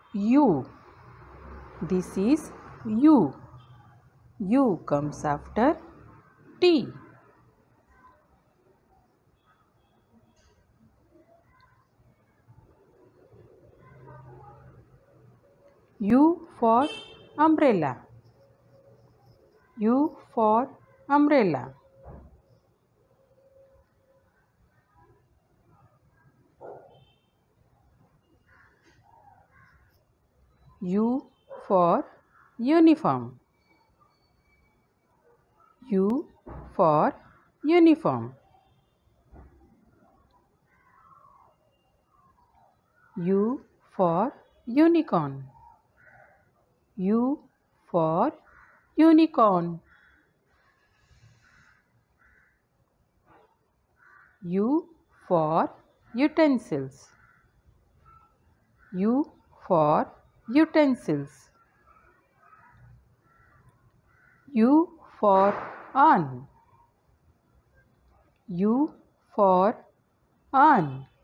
U. This is U. U comes after T. U for umbrella. U for umbrella. U for uniform. U for uniform. U for unicorn. U for unicorn. U for utensils. U for utensils. U for on. U for on.